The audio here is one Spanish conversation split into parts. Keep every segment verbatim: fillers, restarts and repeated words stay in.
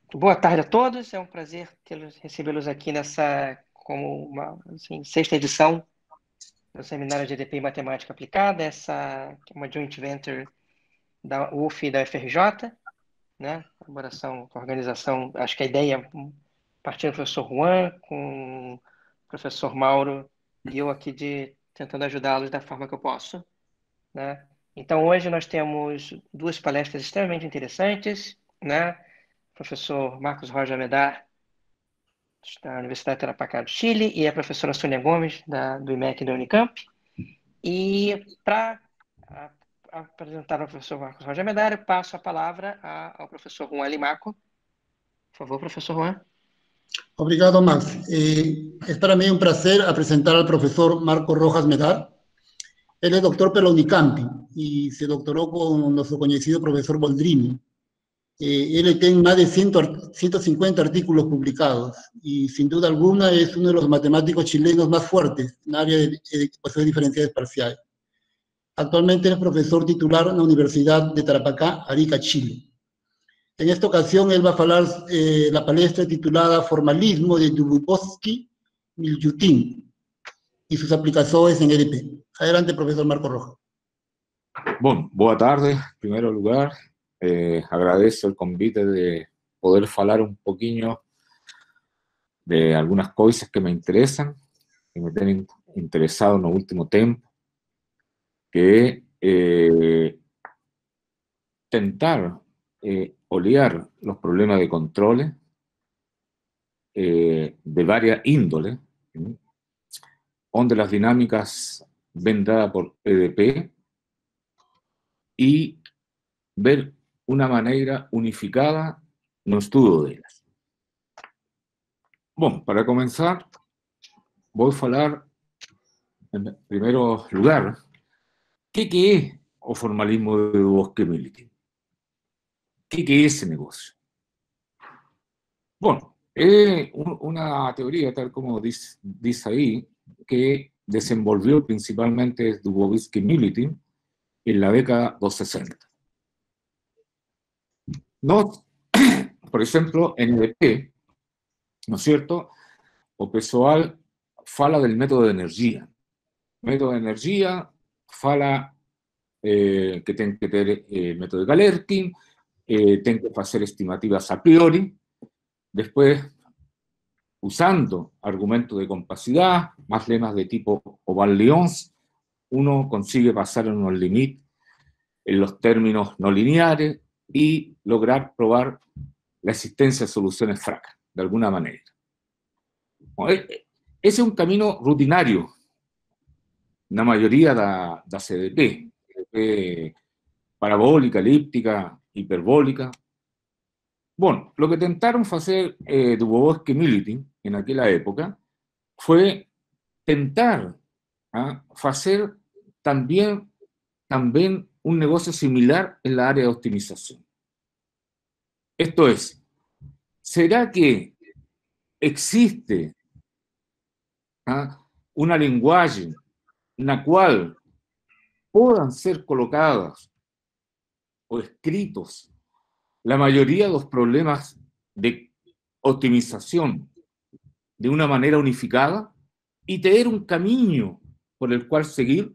Boa tarde a todos, é um prazer tê-los, recebê-los aqui nessa, como uma, assim, sexta edição do Seminário de E D P em Matemática Aplicada, essa que é uma joint venture da U F e da U F R J, né? Colaboração com a organização, acho que a ideia partiu do professor Juan, com o professor Mauro e eu aqui de tentando ajudá-los da forma que eu posso, né? Então, hoje nós temos duas palestras extremamente interessantes, né? O professor Marcos Rocha Medar, da Universidade de Tarapacá do Chile, e a professora Sônia Gomes, da, do I M E C da Unicamp. E para apresentar o professor Marcos Rocha Medar, eu passo a palavra a, ao professor Juan Limaco. Por favor, professor Juan. Obrigado, Max. Eh, es para mí un placer a presentar al profesor Marco Rojas Medar. Él es doctor por la Unicamp y se doctoró con nuestro conocido profesor Boldrini. Eh, él tiene más de cien, ciento cincuenta artículos publicados y sin duda alguna es uno de los matemáticos chilenos más fuertes en el área de, de ecuaciones diferenciales parciales. Actualmente es profesor titular en la Universidad de Tarapacá, Arica, Chile. En esta ocasión él va a hablar eh, la palestra titulada Formalismo de Dubovsky-Milyutin y sus aplicaciones en E D P. Adelante, profesor Marco Rojas. Bom, boa tarde, em primeiro lugar. Eh, agradeço o convite de poder falar um pouquinho de algumas coisas que me interessam, que me têm interessado no último tempo, que é eh, tentar eh, olhar os problemas de controle eh, de varias índoles, ¿sí? Onde as dinâmicas ven dadas por E D P e ver uma maneira unificada no estudo delas. Bom, para começar, vou falar, em primeiro lugar, o que, que é o formalismo de Dubovsky-Milyutin? O que, que é esse negócio? Bom, é uma teoria, tal como diz, diz aí, que desenvolveu principalmente Dubovsky-Milyutin em la década dos sessenta. Nós, por exemplo, em E D P, ¿no es cierto? O pessoal fala del método de energía. Método de energía fala eh, que tem que ter eh, método de Galerkin, eh, tem que fazer estimativas a priori, después, usando argumentos de compacidad, más lemas de tipo Oval-Lyons, uno consigue pasar en unos límites en los términos no lineares y lograr probar la existencia de soluciones fracas, de alguna manera. Ese es un camino rutinario na maioria da, das E D P, E D P parabólica, elíptica, hiperbólica. Bom, o que tentaram fazer eh, Dubovsky-Milyutin em aquela época foi tentar ¿ah? fazer também, também um negócio similar em la área de optimização. Esto es, ¿será que existe ¿ah? una linguagem na qual puedan ser colocadas o escritos la mayoría de los problemas de optimización de una manera unificada y tener un camino por el cual seguir?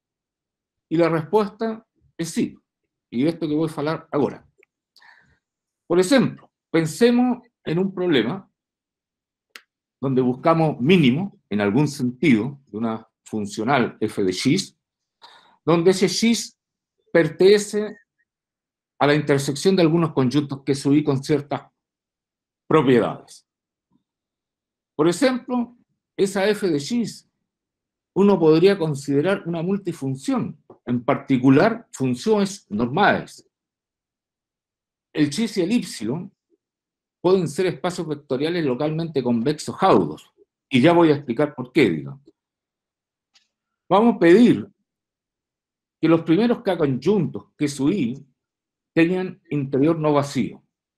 Y la respuesta es sí. Y de esto que voy a hablar ahora. Por ejemplo, pensemos en un problema donde buscamos mínimo, en algún sentido, de una funcional f de x, donde ese x pertenece a la intersección de algunos conjuntos que subí con ciertas propiedades. Por ejemplo, esa f de x uno podría considerar una multifunción, en particular funciones normales. El x y el y pueden ser espacios vectoriales localmente convexos jaudos, y ya voy a explicar por qué, digamos. Vamos a pedir que los primeros k conjuntos que subí tengan interior no vacío.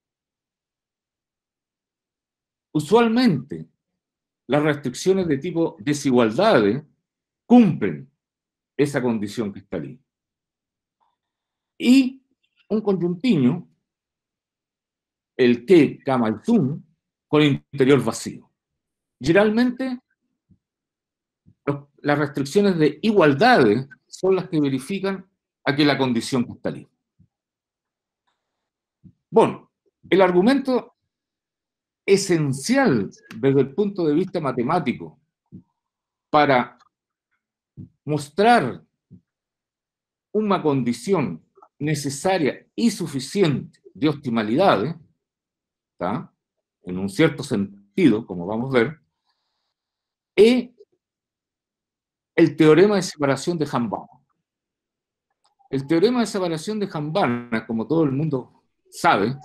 Usualmente, las restricciones de tipo desigualdades cumplen esa condición que está ahí. Y un conjuntiño el que, cama, el zum, con interior vacío. Generalmente, los, las restricciones de igualdades son las que verifican a que la condición está libre. Bueno, el argumento esencial desde el punto de vista matemático para mostrar una condición necesaria y suficiente de optimalidades, ¿tá?, en un cierto sentido, como vamos a ver, es el teorema de separación de Hambana. El teorema de separación de Hambana, como todo el mundo sabe,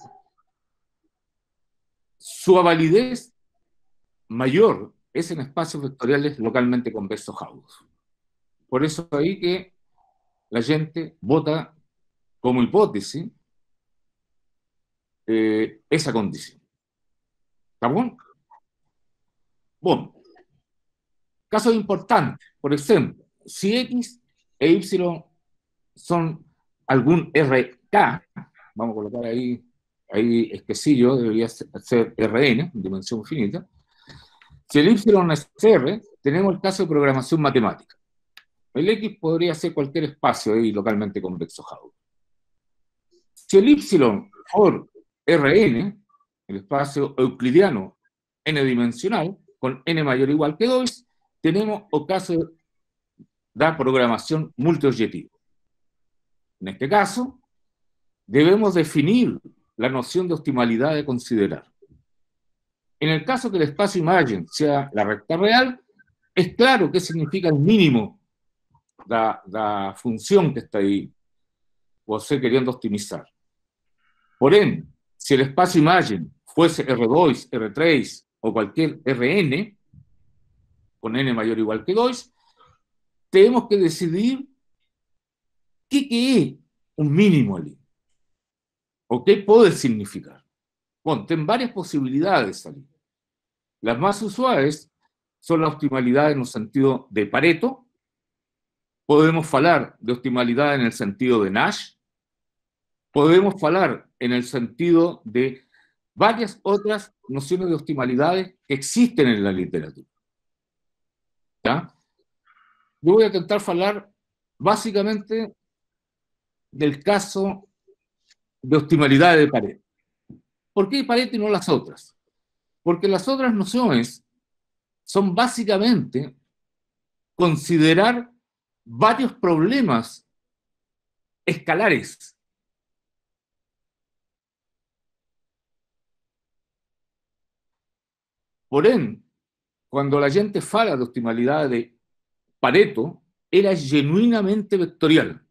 su validez mayor es en espacios vectoriales localmente convexos Gauss. Por eso ahí que la gente vota como hipótesis eh, esa condición. ¿Está bueno? Bueno, casos importantes, por ejemplo, si X e Y son algún R K, vamos a colocar ahí, ahí esquecillo, debería ser R N, dimensión finita. Si el Y es R, tenemos el caso de programación matemática. El X podría ser cualquier espacio ahí localmente convexo Gauss. Si el Y por Rn, el espacio euclidiano n-dimensional, con n mayor o igual que dos, tenemos el caso de la programación multiobjetivo. En este caso, debemos definir la noción de optimalidad de considerar. En el caso que el espacio imagen sea la recta real, es claro qué significa el mínimo de la función que está ahí, o sea, queriendo optimizar. Por ende, si el espacio imagen fuese R dos, R tres o cualquier Rn, con n mayor o igual que dos, tenemos que decidir qué, qué es un mínimo allí, o qué puede significar. Bueno, tienen varias posibilidades allí. Las más usuales son la optimalidad en el sentido de Pareto. Podemos hablar de optimalidad en el sentido de Nash. Podemos hablar en el sentido de varias otras nociones de optimalidades que existen en la literatura. ¿Ya? Yo voy a intentar hablar básicamente del caso de optimalidad de Pareto. ¿Por qué Pareto y no las otras? Porque las otras nociones son básicamente considerar varios problemas escalares. Por ende, cuando la gente fala de optimalidad de Pareto, era genuinamente vectorial.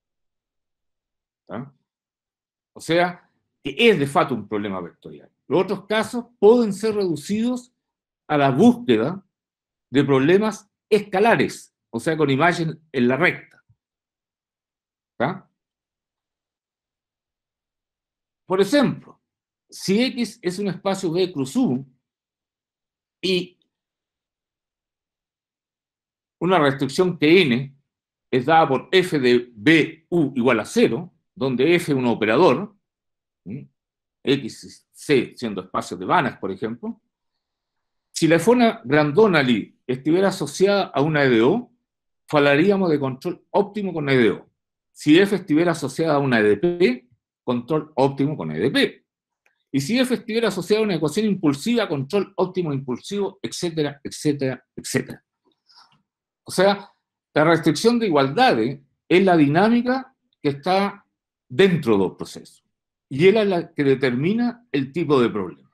¿Ah? O sea, que es de facto un problema vectorial. Los otros casos pueden ser reducidos a la búsqueda de problemas escalares, o sea, con imagen en la recta. ¿Ah? Por ejemplo, si X es un espacio B cruz U y una restricción que N es dada por F de B U igual a cero, donde F es un operador, ¿sí?, X y C siendo espacios de Banach, por ejemplo, si la forma Grandonali estuviera asociada a una E D O, hablaríamos de control óptimo con E D O. Si F estuviera asociada a una E D P, control óptimo con E D P. Y si F estuviera asociada a una ecuación impulsiva, control óptimo impulsivo, etcétera, etcétera, etcétera. O sea, la restricción de igualdades es la dinámica que está dentro del proceso. Y es la que determina el tipo de problema.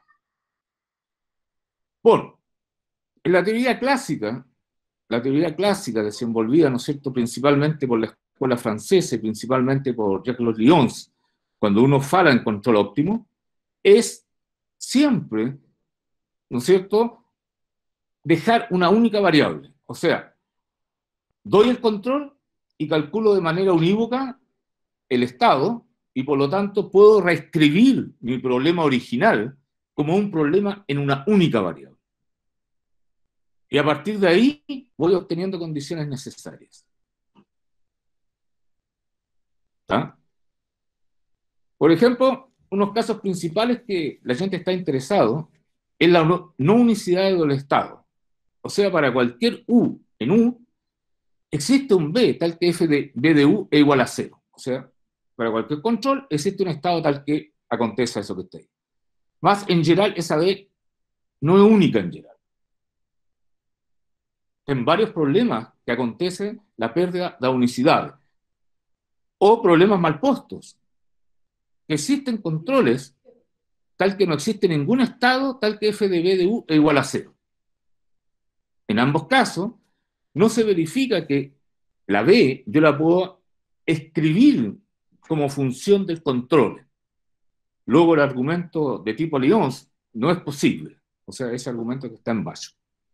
Bueno, en la teoría clásica, la teoría clásica desenvolvida, ¿no es cierto?, principalmente por la escuela francesa y principalmente por Jacques Lyons, cuando uno fala en control óptimo, es siempre, ¿no es cierto?, dejar una única variable. O sea, doy el control y calculo de manera unívoca el estado y por lo tanto puedo reescribir mi problema original como un problema en una única variable. Y a partir de ahí voy obteniendo condiciones necesarias. ¿Está? Por ejemplo, unos casos principales que la gente está interesado en la no, no unicidad del estado. O sea, para cualquier U en U, existe un B tal que f de B de U es igual a cero. O sea, para cualquier control existe un estado tal que acontece eso que está ahí. Más en general, esa B no es única en general. En varios problemas que acontece la pérdida de unicidad. O problemas mal postos. Existen controles tal que no existe ningún estado tal que f de B de U es igual a cero. En ambos casos, no se verifica que la B yo la puedo escribir como función del control. Luego el argumento de tipo Lyons no es posible. O sea, ese argumento que está en bajo.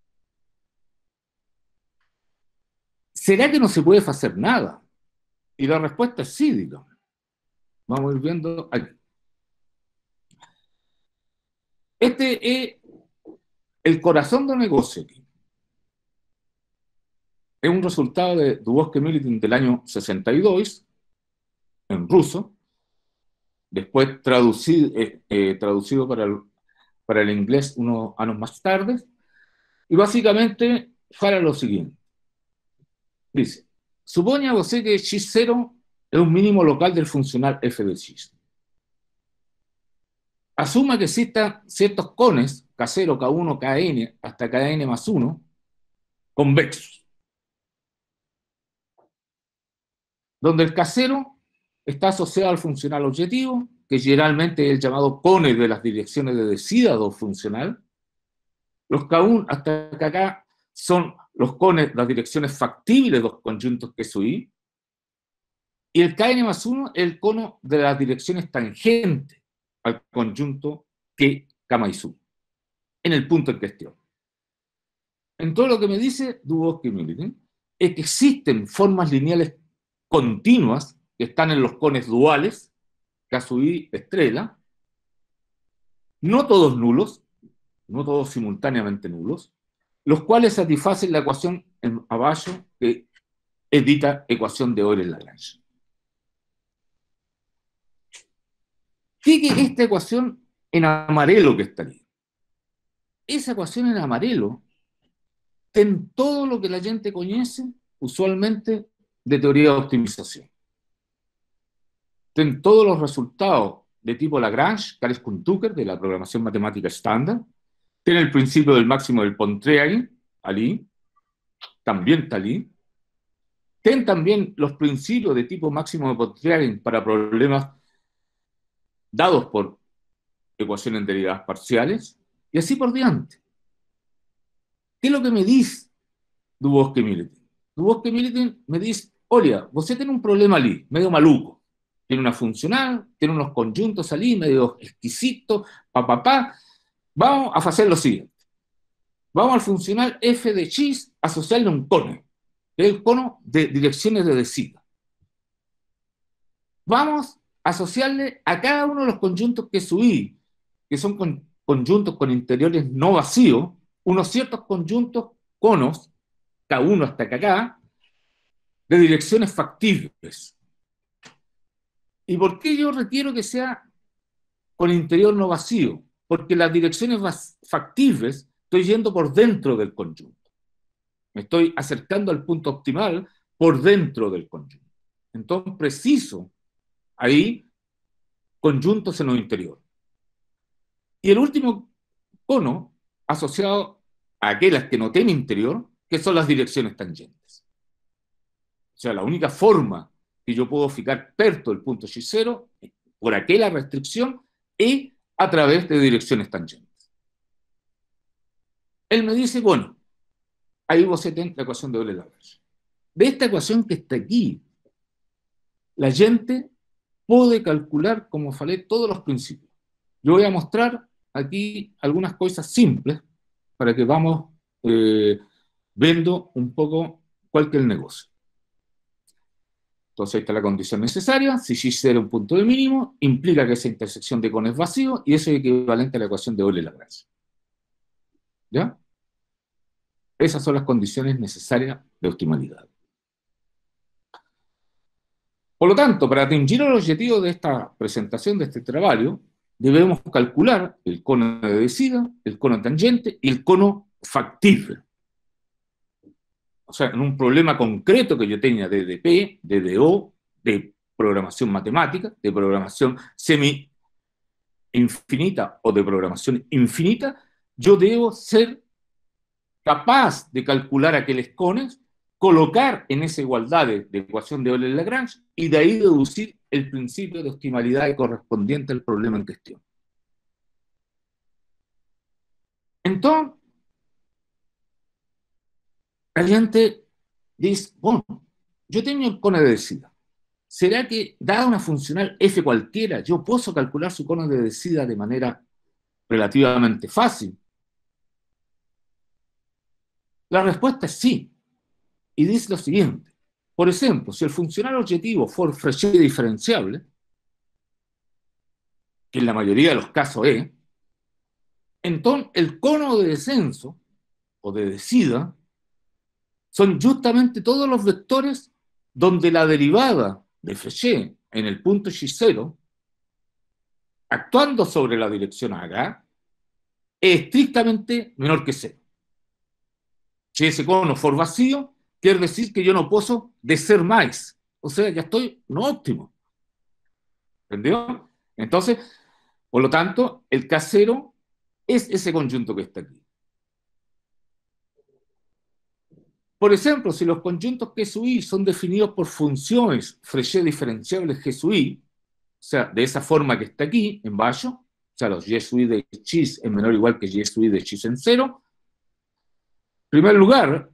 ¿Será que no se puede hacer nada? Y la respuesta es sí, digamos. Vamos a ir viendo aquí. Este es el corazón del negocio aquí. Es un resultado de Dubovsky-Militin del año sesenta y dos, en ruso, después traducido, eh, eh, traducido para, el, para el inglés unos años más tarde, y básicamente para lo siguiente. Dice, suponga usted que X cero es un mínimo local del funcional f de X. Asuma que existan ciertos cones, K cero, K uno, Kn, hasta Kn más uno, convexos, donde el K cero está asociado al funcional objetivo, que generalmente es el llamado cone de las direcciones de desídado funcional. Los K uno hasta Kk son los cones, las direcciones factibles de los conjuntos que subí, y el Kn más uno es el cono de las direcciones tangentes al conjunto que K más uno, en el punto en cuestión. En todo lo que me dice Dubovsky-Militin es que existen formas lineales continuas que están en los cones duales, K sub i estrella, no todos nulos, no todos simultáneamente nulos, los cuales satisfacen la ecuación en abajo que edita ecuación de Euler-Lagrange. ¿Qué es esta ecuación en amarelo que está ahí? Esa ecuación en amarelo en todo lo que la gente conoce usualmente de teoría de optimización. En todos los resultados de tipo Lagrange, Cares-Kuntucker, de la programación matemática estándar, tiene el principio del máximo del Pontryagin, allí, también está allí. Ten también los principios de tipo máximo de Pontryagin para problemas dados por ecuaciones en derivadas parciales, y así por diante. ¿Qué es lo que me dice Dubovsky-Militin? Dubovsky-Militin me dice, oye, usted tiene un problema allí, medio maluco. Tiene una funcional, tiene unos conjuntos allí, medio exquisitos, pa, pa, pa. Vamos a hacer lo siguiente. Vamos al funcional f de X, asociarle un cono, que es el cono de direcciones de desígado. Vamos a asociarle a cada uno de los conjuntos que subí, que son con, conjuntos con interiores no vacíos, unos ciertos conjuntos, conos, K uno hasta Kk, de direcciones factibles. ¿Y por qué yo requiero que sea con interior no vacío? Porque las direcciones factibles estoy yendo por dentro del conjunto. Me estoy acercando al punto optimal por dentro del conjunto. Entonces preciso ahí conjuntos en lo interior. Y el último cono asociado a aquellas que no tienen interior, que son las direcciones tangentes. O sea, la única forma que yo puedo fijar perto del punto X cero, por aquella restricción, es a través de direcciones tangentes. Él me dice, bueno, ahí vos tenés la ecuación de Euler-Lagrange. De esta ecuación que está aquí, la gente puede calcular, como falé, todos los principios. Yo voy a mostrar aquí algunas cosas simples para que vamos eh, viendo un poco cuál que es el negocio. Entonces, ahí está la condición necesaria. Si X cero es un punto de mínimo, implica que esa intersección de conos es vacío, y eso es equivalente a la ecuación de Euler-Lagrange. ¿Ya? Esas son las condiciones necesarias de optimalidad. Por lo tanto, para atingir el objetivo de esta presentación, de este trabajo, debemos calcular el cono de desida, el cono tangente y el cono factible. O sea, en un problema concreto que yo tenga de D P, de D O, de programación matemática, de programación semi-infinita o de programación infinita, yo debo ser capaz de calcular aquellos conos, colocar en esa igualdad de, de ecuación de Euler-Lagrange y de ahí deducir el principio de optimalidad correspondiente al problema en cuestión. Entonces, la gente dice, bueno, yo tengo el cono de desida. ¿Será que, dada una funcional f cualquiera, yo puedo calcular su cono de desida de manera relativamente fácil? La respuesta es sí. Y dice lo siguiente. Por ejemplo, si el funcional objetivo fuera Fréchet diferenciable, que en la mayoría de los casos es, entonces el cono de descenso o de desida son justamente todos los vectores donde la derivada de Fréchet en el punto xi cero, actuando sobre la dirección H, es estrictamente menor que cero. Si ese cono fuera vacío, quiere decir que yo no puedo descer más. O sea, ya estoy no óptimo. ¿Entendió? Entonces, por lo tanto, el K cero es ese conjunto que está aquí. Por ejemplo, si los conjuntos G sub i son definidos por funciones Fréchet diferenciables G sub i, o sea, de esa forma que está aquí, en bajo, o sea, los G sub i de x es menor o igual que G sub i de x en cero, en primer lugar,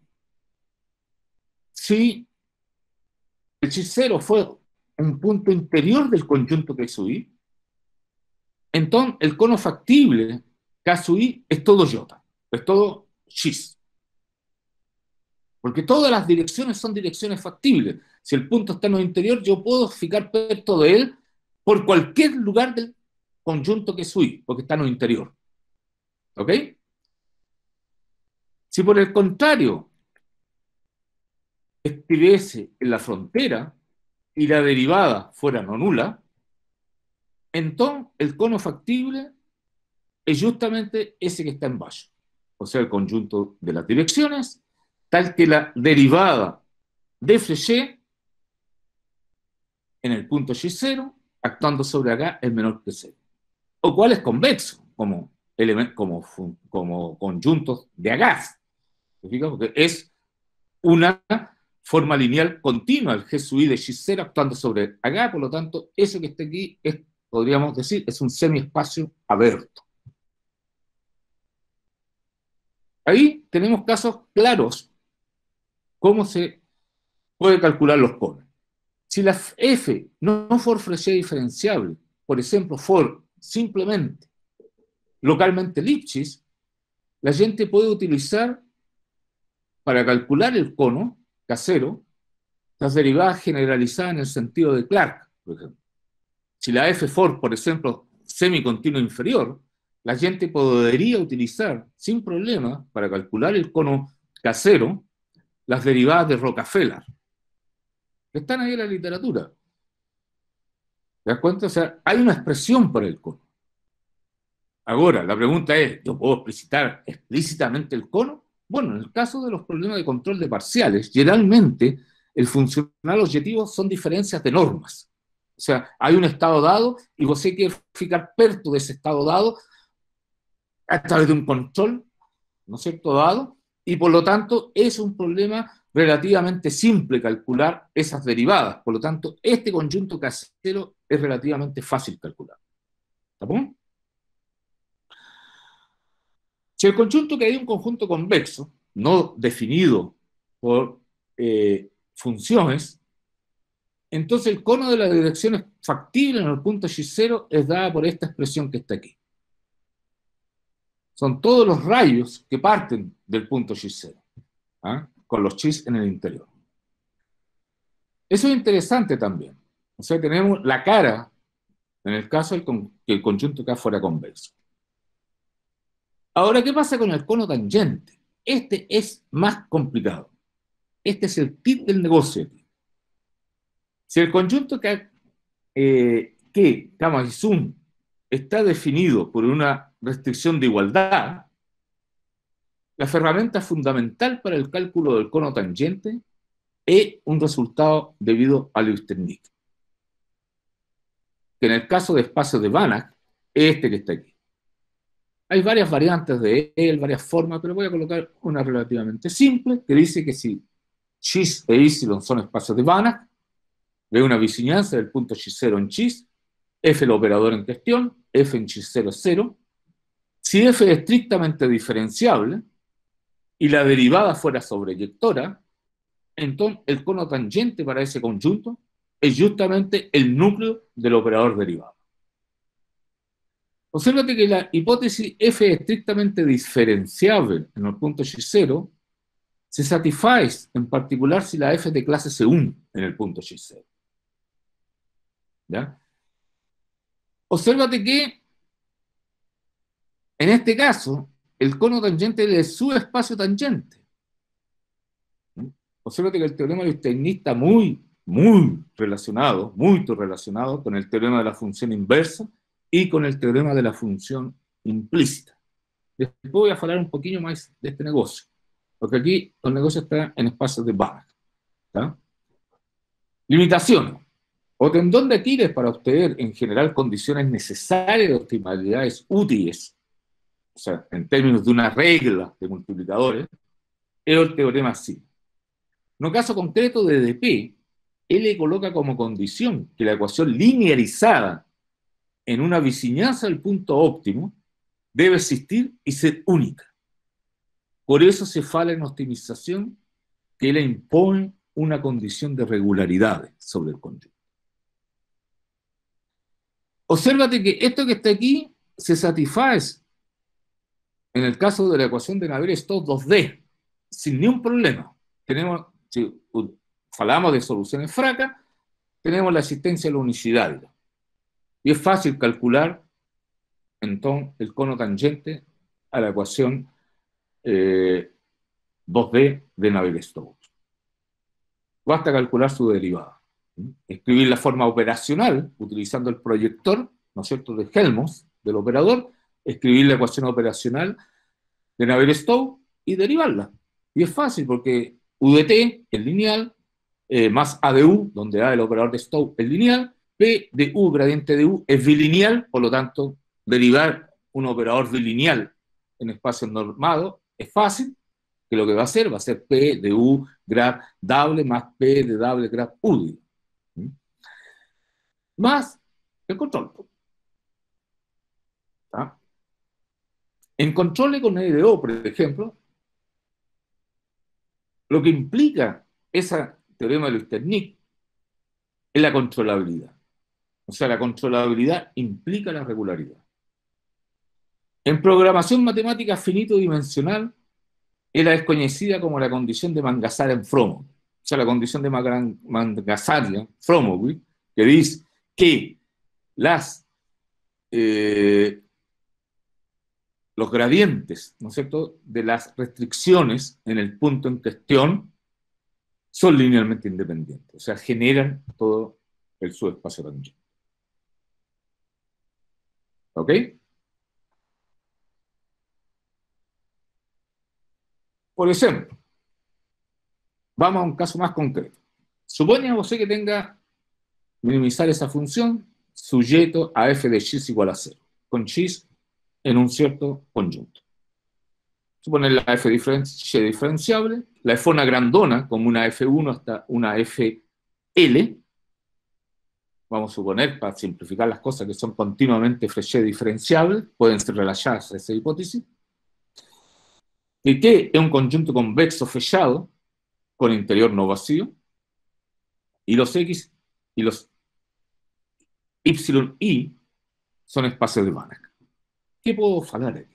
si el x cero fue un punto interior del conjunto G sub i, entonces el cono factible K sub i es todo J, es todo x. Porque todas las direcciones son direcciones factibles. Si el punto está en el interior, yo puedo fijar perto de él por cualquier lugar del conjunto G sub i, porque está en el interior. ¿Ok? Si por el contrario estuviese en la frontera y la derivada fuera no nula, entonces el cono factible es justamente ese que está en bajo. O sea, el conjunto de las direcciones, tal que la derivada de Fréchet en el punto xi cero, actuando sobre H, es menor que cero. O cual es convexo, como, como, como conjuntos de H. Porque es una forma lineal continua, el G sub i de xi cero actuando sobre H, por lo tanto, eso que está aquí, es, podríamos decir, es un semiespacio abierto. Ahí tenemos casos claros cómo se puede calcular los conos. Si la f no, no fuera Fréchet diferenciable, por ejemplo, fuera simplemente localmente Lipschitz, la gente puede utilizar para calcular el cono K cero las derivadas generalizadas en el sentido de Clark, por ejemplo. Si la f fuera, por ejemplo, semicontinuo inferior, la gente podría utilizar sin problema para calcular el cono K cero las derivadas de Rockefeller. Están ahí en la literatura. ¿Te das cuenta? O sea, hay una expresión para el cono. Ahora, la pregunta es, ¿yo puedo explicitar explícitamente el cono? Bueno, en el caso de los problemas de control de parciales, generalmente el funcional objetivo son diferencias de normas. O sea, hay un estado dado y vos quieres fijar perto de ese estado dado a través de un control, ¿no es cierto?, dado, y por lo tanto es un problema relativamente simple calcular esas derivadas. Por lo tanto, este conjunto K cero es relativamente fácil calcular. ¿Está bien? Si el conjunto que hay un conjunto convexo, no definido por eh, funciones, entonces el cono de la dirección es factible en el punto xi cero es dada por esta expresión que está aquí. Son todos los rayos que parten del punto xi cero, ¿ah?, con los x's en el interior. Eso es interesante también. O sea, tenemos la cara, en el caso de que el conjunto K fuera convexo. Ahora, ¿qué pasa con el cono tangente? Este es más complicado. Este es el kit del negocio. Si el conjunto que, eh, que gamma y sum está definido por una restricción de igualdad, la herramienta fundamental para el cálculo del cono tangente es un resultado debido a Lewis-Technique, que en el caso de espacios de Banach es este que está aquí. Hay varias variantes de él, varias formas, pero voy a colocar una relativamente simple, que dice que si x e y son espacios de Banach, de una vicinanza del punto x cero en x, f el operador en cuestión, f en x cero es cero. Si f es estrictamente diferenciable y la derivada fuera sobreyectora, entonces el cono tangente para ese conjunto es justamente el núcleo del operador derivado. Obsérvate que la hipótesis f es estrictamente diferenciable en el punto x cero se satisface en particular si la f es de clase C uno en el punto x cero. ¿Ya? Obsérvate que en este caso el cono tangente es el subespacio tangente. Obsérvate que el teorema de Lewis-Technique está muy, muy relacionado, muy relacionado con el teorema de la función inversa y con el teorema de la función implícita. Después voy a hablar un poquito más de este negocio, porque aquí el negocio está en espacios de Banach. ¿Tá? Limitaciones. O tendón de Aquiles para obtener en general condiciones necesarias de optimalidades útiles, o sea, en términos de una regla de multiplicadores, es el teorema sí. En el caso concreto de D P, él le coloca como condición que la ecuación linearizada en una vicinanza del punto óptimo debe existir y ser única. Por eso se fala en optimización que le impone una condición de regularidades sobre el conjunto. Obsérvate que esto que está aquí se satisface en el caso de la ecuación de Navier-Stokes dos D, sin ningún problema. Tenemos, si hablamos de soluciones fracas, tenemos la existencia de la unicidad. Y es fácil calcular, entonces, el cono tangente a la ecuación eh, dos D de Navier-Stokes. Basta calcular su derivada. Escribir la forma operacional, utilizando el proyector, ¿no es cierto?, de Helmholtz, del operador, escribir la ecuación operacional de Navier-Stokes y derivarla. Y es fácil porque U de t es lineal, eh, más A de U, donde A es el operador de Stokes es lineal, P de U, gradiente de U, es bilineal, por lo tanto, derivar un operador bilineal en espacios normados es fácil, que lo que va a hacer va a ser P de U grad doble más P de doble grad U. ¿Mm? Más el control. ¿Ah? En controles con N D O, por ejemplo, lo que implica ese teorema de Lewis-Technique es la controlabilidad. O sea, la controlabilidad implica la regularidad. En programación matemática finito-dimensional, era desconocida como la condición de Mangasarian-Fromo. O sea, la condición de Mangasarian-Fromo, que dice que las, eh, los gradientes, ¿no es cierto?, de las restricciones en el punto en cuestión son linealmente independientes. O sea, generan todo el subespacio tangente. ¿Ok? Por ejemplo, vamos a un caso más concreto. Supone usted que tenga minimizar esa función sujeto a f de x igual a cero, con x en un cierto conjunto. Suponer la f diferencia, diferenciable, la fona grandona como una efe uno hasta una efe ele. Vamos a suponer, para simplificar las cosas, que son continuamente Frechet diferenciables, pueden ser relajadas a esa hipótesis, y que es un conjunto convexo fechado con interior no vacío, y los X y los Y I son espacios de Banach. ¿Qué puedo hablar aquí?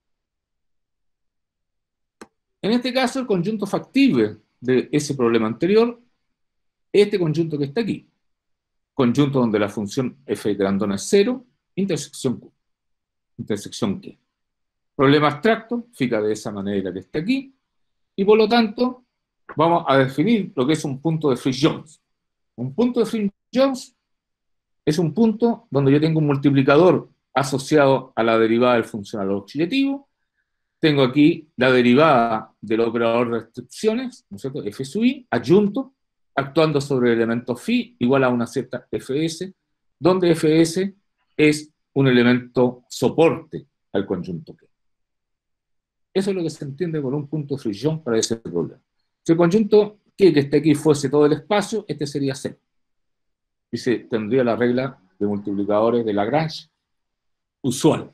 En este caso, el conjunto factible de ese problema anterior es este conjunto que está aquí. Conjunto donde la función f grandona es cero, intersección Q. Intersección Q. Problema abstracto, fija de esa manera que está aquí, y por lo tanto, vamos a definir lo que es un punto de Fritz-Jones. Un punto de Fring-Jones es un punto donde yo tengo un multiplicador asociado a la derivada del funcional oscilativo. Tengo aquí la derivada del operador de restricciones, ¿no es cierto? F sub i, adjunto, actuando sobre el elemento phi igual a una cierta Fs, donde Fs es un elemento soporte al conjunto K. Eso es lo que se entiende por un punto de fricción para ese problema. Si el conjunto K que está aquí fuese todo el espacio, este sería cero. Y se tendría la regla de multiplicadores de Lagrange usual.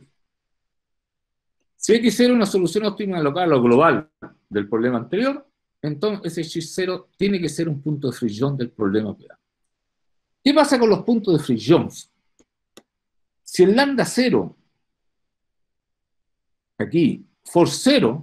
Si X cero es una solución óptima local o global del problema anterior, entonces ese X cero tiene que ser un punto de fricción del problema P A. ¿Qué pasa con los puntos de fricción? Si el lambda cero, aquí, for cero,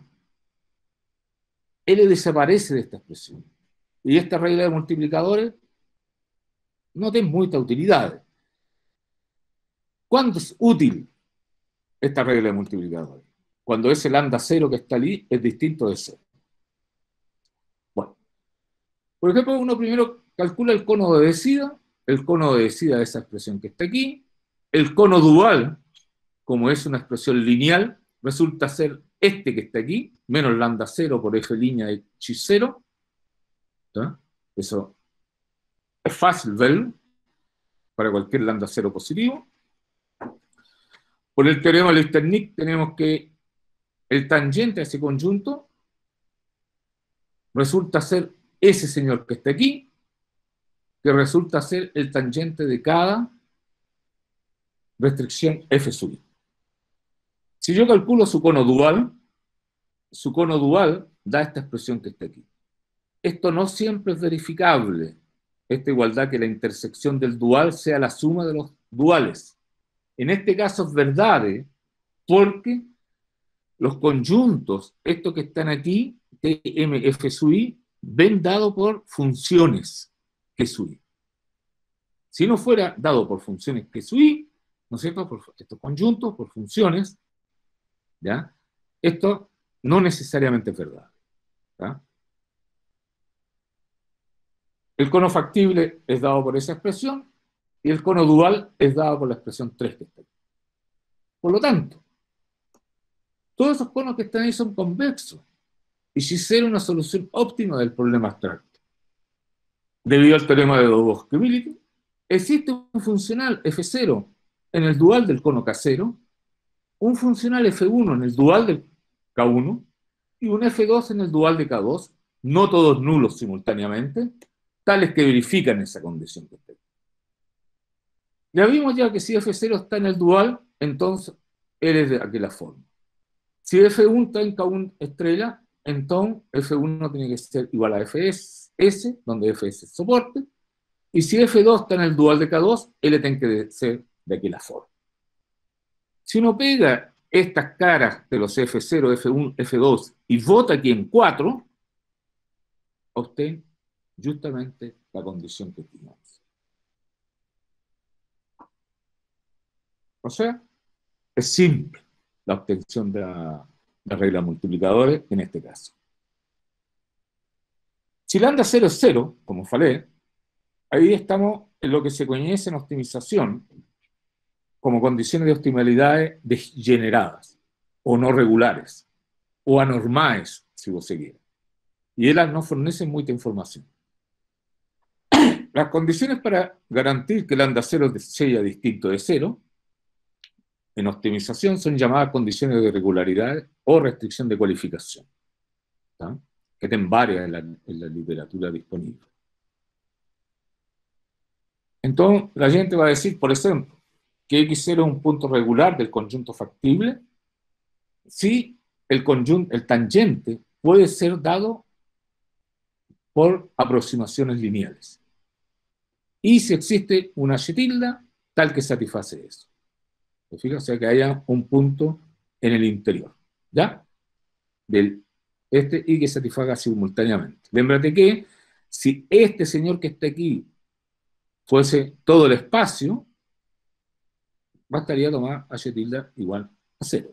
L desaparece de esta expresión. Y esta regla de multiplicadores no tiene mucha utilidad. ¿Cuándo es útil esta regla de multiplicadores? Cuando ese lambda cero que está allí es distinto de cero. Bueno, por ejemplo, uno primero calcula el cono de decida, el cono de decida de esa expresión que está aquí, el cono dual, como es una expresión lineal, resulta ser este que está aquí, menos lambda cero por f línea de x cero. ¿Está? Eso es fácil verlo para cualquier lambda cero positivo. Por el teorema de Listernik tenemos que el tangente a ese conjunto resulta ser ese señor que está aquí, que resulta ser el tangente de cada restricción f sub i. Si yo calculo su cono dual, su cono dual da esta expresión que está aquí. Esto no siempre es verificable, esta igualdad que la intersección del dual sea la suma de los duales. En este caso es verdad, ¿eh? Porque los conjuntos, estos que están aquí, T M F sub i, ven dado por funciones G sub i. Si no fuera dado por funciones G sub i, ¿no es cierto? Por estos conjuntos, por funciones, ¿ya? Esto no necesariamente es verdad, ¿ya? El cono factible es dado por esa expresión y el cono dual es dado por la expresión tres que está aquí. Por lo tanto, todos esos conos que están ahí son convexos y X cero es una solución óptima del problema abstracto. Debido al teorema de Dobzhansky-Milling, existe un funcional F cero en el dual del cono K cero, un funcional F uno en el dual del K uno y un F dos en el dual de K dos, no todos nulos simultáneamente, tales que verifican esa condición que está aquí. Ya vimos ya que si F cero está en el dual, entonces él es de aquella forma. Si F uno está en K uno estrella, entonces F uno tiene que ser igual a F S, donde F S es soporte, y si F dos está en el dual de K dos, L tiene que ser de aquella forma. Si uno pega estas caras de los F cero, F uno, F dos y vota aquí en cuatro, obtiene justamente la condición que tenemos. O sea, es simple la obtención de la, la regla de multiplicadores en este caso. Si lambda cero es cero, como falé, ahí estamos en lo que se conoce en optimización como condiciones de optimalidades degeneradas, o no regulares, o anormales, si vos seguís. Y ellas no fornecen mucha información. Las condiciones para garantir que lambda cero sea distinto de cero en optimización son llamadas condiciones de regularidad o restricción de cualificación, ¿tá? Que tienen varias en la, en la literatura disponible. Entonces, la gente va a decir, por ejemplo, que X cero es un punto regular del conjunto factible si el, conjunto, el tangente puede ser dado por aproximaciones lineales. Y si existe una Y tilde tal que satisface eso. ¿Te fijas? O sea, que haya un punto en el interior, ¿ya? Del este y que satisfaga simultáneamente. Lémbrate que si este señor que está aquí fuese todo el espacio, bastaría tomar H tilde igual a cero.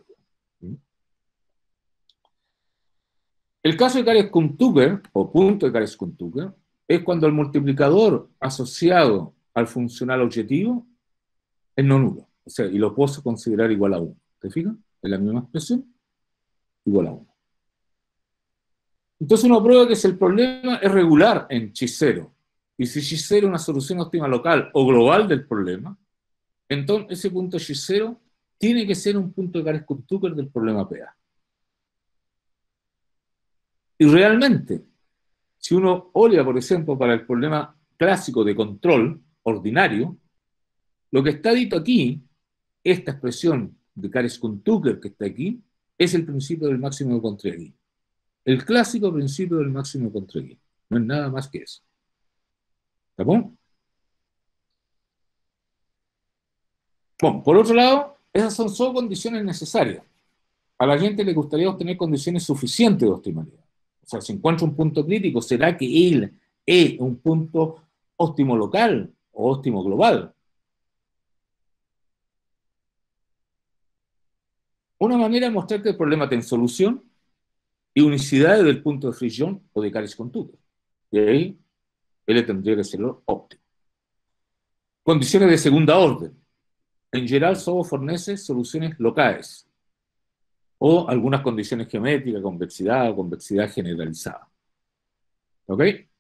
El caso de Kares-Kuhn-Tucker, o punto de Kares-Kuhn-Tucker, es cuando el multiplicador asociado al funcional objetivo es no nulo. O sea, y lo puedo considerar igual a uno. ¿Te fijas? Es la misma expresión, igual a uno. Entonces uno prueba que si el problema es regular en chi cero, y si chi cero es una solución óptima local o global del problema, entonces ese punto chi cero tiene que ser un punto de Kares-Tucker del problema P A. Y realmente, si uno olea, por ejemplo, para el problema clásico de control ordinario, lo que está dito aquí, esta expresión de Kares-Tucker que está aquí, es el principio del máximo de Contreguí. El clásico principio del máximo de Contreguí. No es nada más que eso. ¿Está bien? Bueno, por otro lado, esas son solo condiciones necesarias. A la gente le gustaría obtener condiciones suficientes de optimalidad. O sea, si encuentra un punto crítico, ¿será que él es un punto óptimo local o óptimo global? Una manera de mostrar que el problema tiene solución y unicidad del punto de fricción o de Kares-Tucker. Y ahí, él tendría que ser óptimo. Condiciones de segunda orden. En general, solo fornece soluciones locales o algunas condiciones geométricas, convexidad o convexidad generalizada. ¿Ok?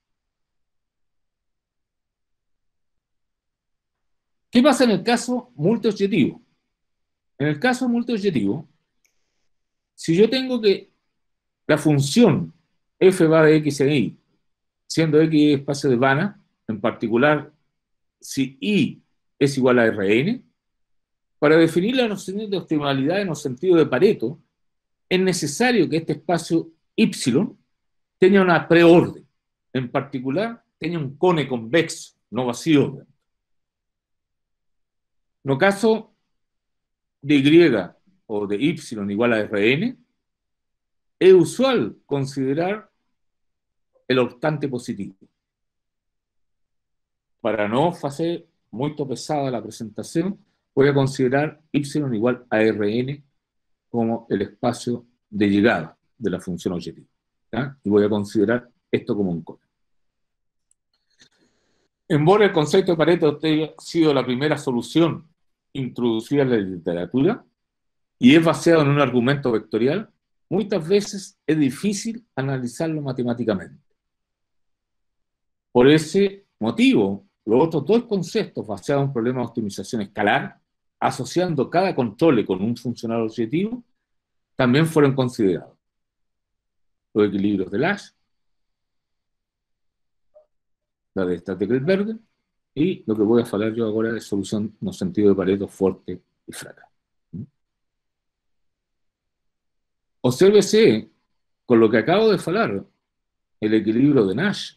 ¿Qué pasa en el caso multiobjetivo? En el caso multiobjetivo, si yo tengo que la función f va de x en y, siendo x espacio de Banach, en particular, si y es igual a Rn, para definir la noción de optimalidad en el sentido de Pareto, es necesario que este espacio y tenga una preorden. En particular, tenga un cone convexo, no vacío. En el caso de y o de y igual a Rn, es usual considerar el obstante positivo. Para no hacer muy pesada la presentación, voy a considerar y igual a Rn como el espacio de llegada de la función objetiva. ¿Ya? Y voy a considerar esto como un cone. En Bohr, el concepto de Pareto ha sido la primera solución introducida en la literatura y es basado en un argumento vectorial. Muchas veces es difícil analizarlo matemáticamente. Por ese motivo, los otros dos conceptos basados en problemas de optimización escalar, asociando cada control con un funcional objetivo, también fueron considerados. Los equilibrios de Lasch, la de Stackelberger, y lo que voy a hablar yo ahora es solución en el sentido de Pareto fuerte y flaca. Obsérvese, con lo que acabo de hablar, el equilibrio de Nash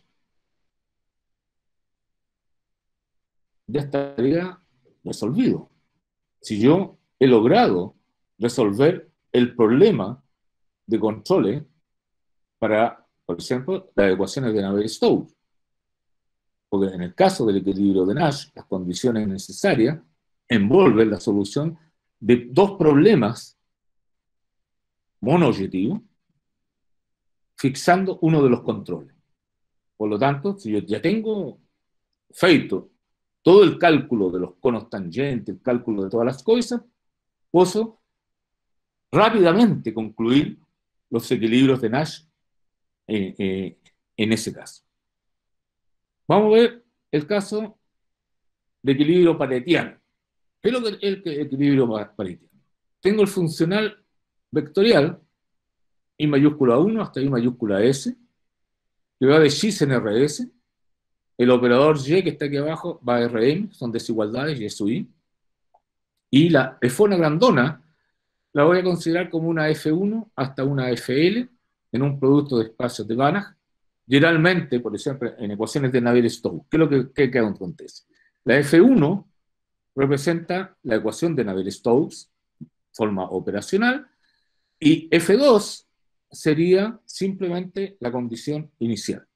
ya estaría resolvido. Si yo he logrado resolver el problema de controles para, por ejemplo, las ecuaciones de Navier-Stokes. Porque en el caso del equilibrio de Nash, las condiciones necesarias envuelven la solución de dos problemas monoobjetivos, fixando uno de los controles. Por lo tanto, si yo ya tengo feito todo el cálculo de los conos tangentes, el cálculo de todas las cosas, puedo rápidamente concluir los equilibrios de Nash eh, eh, en ese caso. Vamos a ver el caso de equilibrio paretiano. ¿Qué es lo que es el equilibrio paretiano? Tengo el funcional vectorial I mayúscula uno hasta I mayúscula S, que va de X en R S. El operador Y que está aquí abajo va a R M, son desigualdades, Y sub I. Y la F grandona la voy a considerar como una F uno hasta una F L en un producto de espacios de Banach. Generalmente, por ejemplo, en ecuaciones de Navier-Stokes, ¿qué es lo que, que, que acontece? La F uno representa la ecuación de Navier-Stokes, forma operacional, y F dos sería simplemente la condición inicial.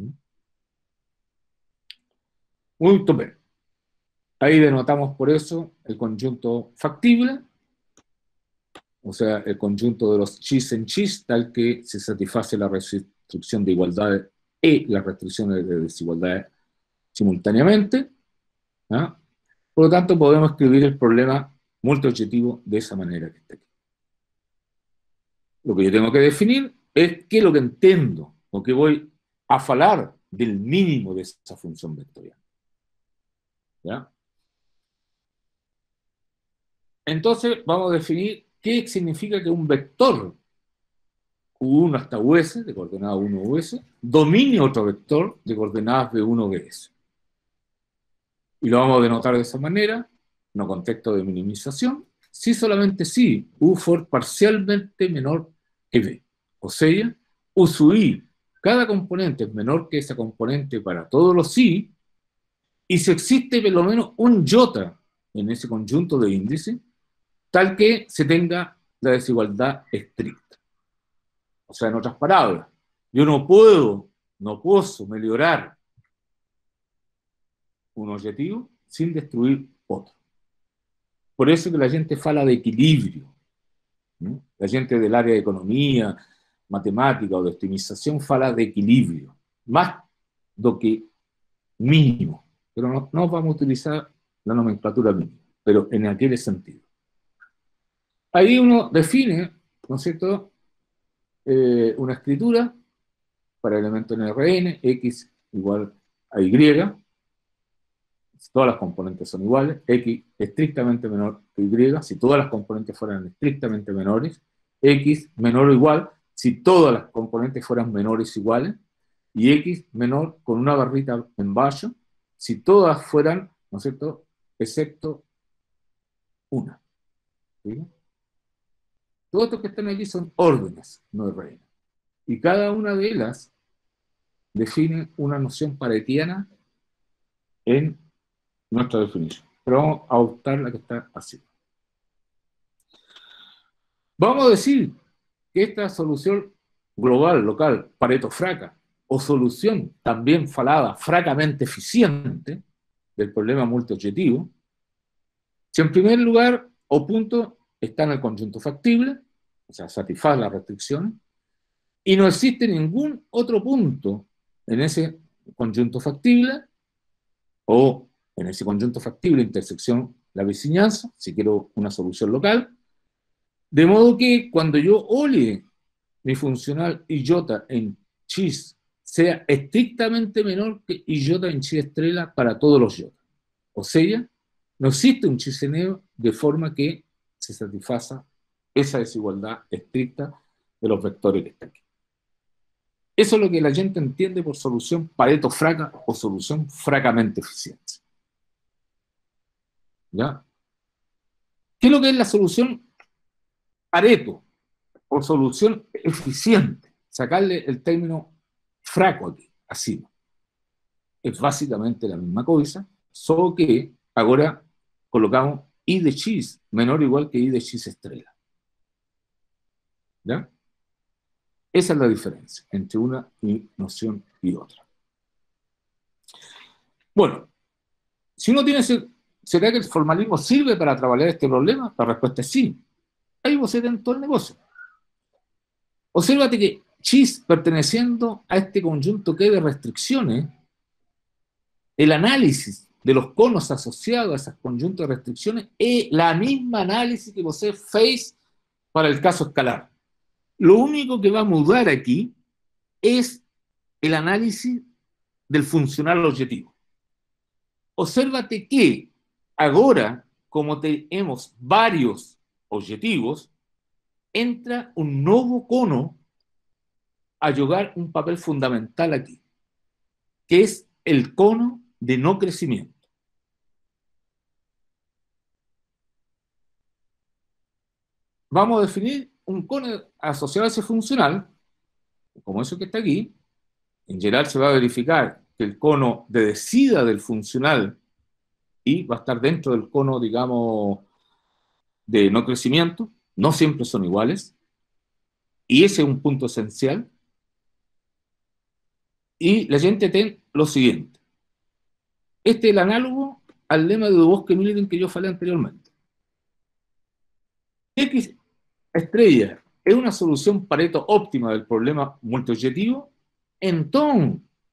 Muy bien. Ahí denotamos por eso el conjunto factible, o sea, el conjunto de los chis en chis, tal que se satisface la restricción de igualdad y las restricciones de desigualdad simultáneamente. ¿Ah? Por lo tanto, podemos escribir el problema multiobjetivo de esa manera que está aquí. Lo que yo tengo que definir es qué es lo que entiendo o qué voy a falar del mínimo de esa función vectorial. ¿Ya? Entonces, vamos a definir qué significa que un vector U uno hasta U S, de coordenadas uno U S, domine otro vector de coordenadas B uno B S. Y lo vamos a denotar de esa manera, no contexto de minimización, si solamente si U for parcialmente menor que B. O sea, U sub I, cada componente es menor que esa componente para todos los I, y si existe por lo menos un iota en ese conjunto de índices, tal que se tenga la desigualdad estricta. O sea, en otras palabras, yo no puedo, no puedo melhorar un objetivo sin destruir otro. Por eso que la gente fala de equilibrio. ¿No? La gente del área de economía, matemática o de optimización fala de equilibrio, más do que mínimo. Pero no, no vamos a utilizar la nomenclatura mínima, pero en aquel sentido. Ahí uno define, ¿no es cierto?, eh, una escritura para elementos en R N, X igual a Y, todas las componentes son iguales, X estrictamente menor que Y, si todas las componentes fueran estrictamente menores, X menor o igual, si todas las componentes fueran menores o iguales, y X menor con una barrita en bajo, si todas fueran, ¿no es cierto?, excepto una. ¿Sí? Todos estos que están aquí son órdenes, no R N. Y cada una de ellas define una noción paretiana en nuestra definición. Pero vamos a optar la que está así. Vamos a decir que esta solución global, local, Pareto-Fraca, o solución también falada, fracamente eficiente, del problema multiobjetivo, si en primer lugar o punto está en el conjunto factible, o sea, satisface las restricciones, y no existe ningún otro punto en ese conjunto factible, o en ese conjunto factible, intersección, la vecinanza, si quiero una solución local, de modo que cuando yo ole mi funcional iota en chis sea estrictamente menor que iota en chi estrella para todos los iota. O sea, no existe un chiseneo de forma que se satisfaza esa desigualdad estricta de los vectores que está aquí. Eso es lo que la gente entiende por solución Pareto-Fraca o solución fracamente eficiente. ¿Ya? ¿Qué es lo que es la solución Pareto o solución eficiente? Sacarle el término fraco aquí, así. Es básicamente la misma cosa, solo que ahora colocamos I de X menor o igual que I de X estrella. ¿Ya? Esa es la diferencia entre una noción y otra. Bueno, si uno tiene ese, ¿será que el formalismo sirve para trabajar este problema? La respuesta es sí. Ahí vos en todo el negocio. Obsérvate que X perteneciendo a este conjunto que de restricciones, el análisis de los conos asociados a esos conjuntos de restricciones es la misma análisis que vos face para el caso escalar. Lo único que va a mudar aquí es el análisis del funcional objetivo. Obsérvate que ahora, como tenemos varios objetivos, entra un nuevo cono a jugar un papel fundamental aquí, que es el cono de no crecimiento. Vamos a definir un cono asociado a ese funcional, como eso que está aquí. En general se va a verificar que el cono de desida del funcional y va a estar dentro del cono, digamos, de no crecimiento. No siempre son iguales. Y ese es un punto esencial. Y la gente tiene lo siguiente. Este es el análogo al lema de Dubosc-Millingen que yo falé anteriormente. X estrella es una solución Pareto óptima del problema multiobjetivo, entonces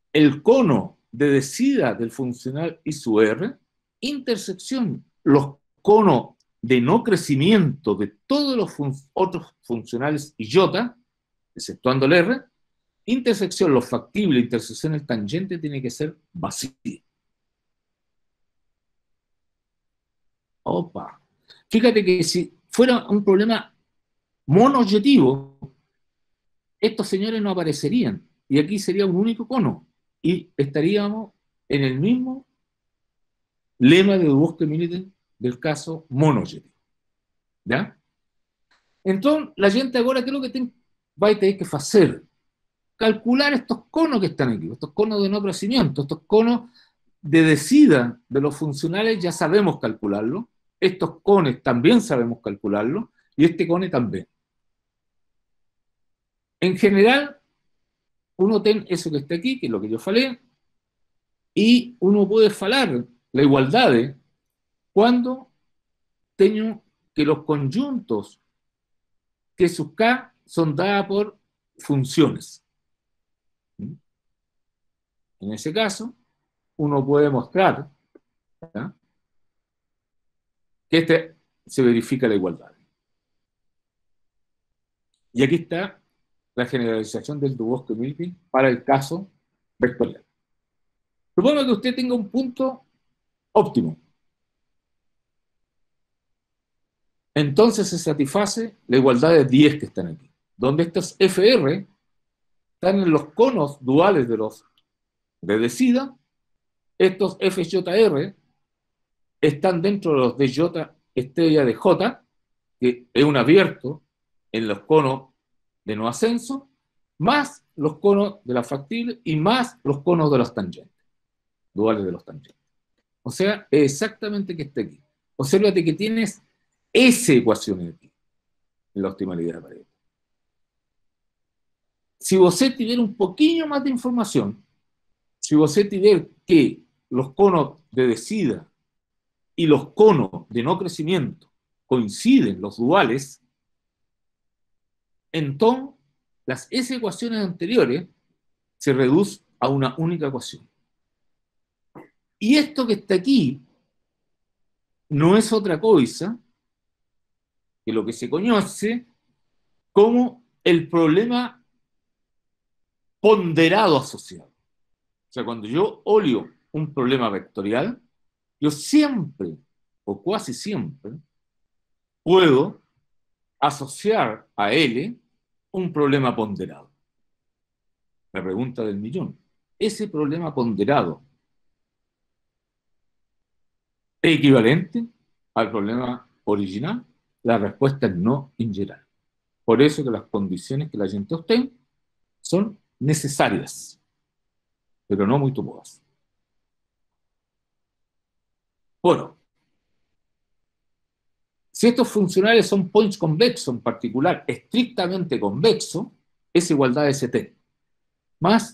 el cono de decida del funcional y su R, intersección, los conos de no crecimiento de todos los fun otros funcionales y J, exceptuando el R, intersección, lo factible, intersección el tangente tiene que ser vacía. Opa. Fíjate que si fuera un problema monoobjetivo, estos señores no aparecerían. Y aquí sería un único cono. Y estaríamos en el mismo lema de Dubosc-Militen del caso monoobjetivo. ¿Ya? Entonces, la gente ahora, ¿qué es lo que ten, va a tener que hacer? Calcular estos conos que están aquí, estos conos de no crecimiento, estos conos de decida de los funcionales, ya sabemos calcularlo. Estos cones también sabemos calcularlo, y este cone también. En general, uno tiene eso que está aquí, que es lo que yo falé, y uno puede falar la igualdad de cuando tengo que los conjuntos que sus K son dadas por funciones. En ese caso, uno puede mostrar, ¿ya?, que este se verifica la igualdad. Y aquí está la generalización del Dubosc-Militen para el caso vectorial. Supongo que usted tenga un punto óptimo. Entonces se satisface la igualdad de diez que están aquí, donde estos F R están en los conos duales de los de decida, estos F J R están dentro de los D J estrella de J, que es un abierto en los conos de no ascenso, más los conos de la factible y más los conos de los tangentes, duales de los tangentes. O sea, es exactamente que esté aquí. Obsérvate que tienes esa ecuación aquí, en la optimalidad de Pareto. Si usted tuviera un poquillo más de información, si usted tuviera que los conos de decida y los conos de no crecimiento coinciden, los duales, entonces las esas ecuaciones anteriores se reducen a una única ecuación. Y esto que está aquí no es otra cosa que lo que se conoce como el problema ponderado asociado. O sea, cuando yo oleo un problema vectorial, yo siempre, o casi siempre, puedo asociar a L un problema ponderado. La pregunta del millón. ¿Ese problema ponderado es equivalente al problema original? La respuesta es no en general. Por eso que las condiciones que la gente obtiene son necesarias, pero no muy turbosas. Bueno, si estos funcionales son points convexos, en particular estrictamente convexo, es igualdad de S T. Más,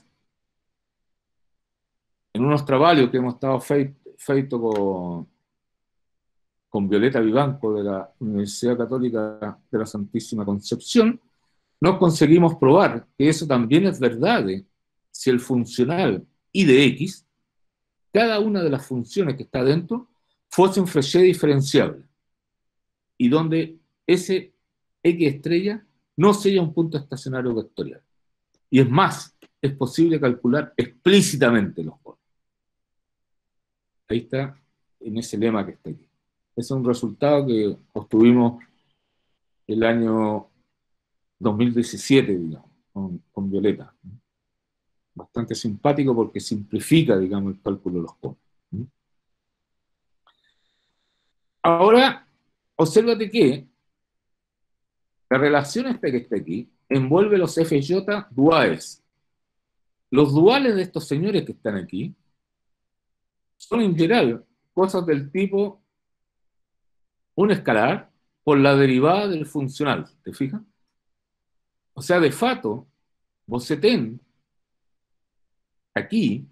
en unos trabajos que hemos estado feito con, con Violeta Vivanco de la Universidad Católica de la Santísima Concepción, nos conseguimos probar que eso también es verdad si el funcional I de X, cada una de las funciones que está dentro, fuese un Fréchet diferenciable, y donde ese X estrella no sea un punto estacionario vectorial. Y es más, es posible calcular explícitamente los conos. Ahí está, en ese lema que está aquí. Ese es un resultado que obtuvimos el año dos mil diecisiete, digamos, con, con Violeta. Bastante simpático porque simplifica, digamos, el cálculo de los conos. Ahora, obsérvate que la relación esta que está aquí envuelve los F J duales. Los duales de estos señores que están aquí son en general cosas del tipo un escalar por la derivada del funcional, ¿te fijas? O sea, de fato, vos ten aquí,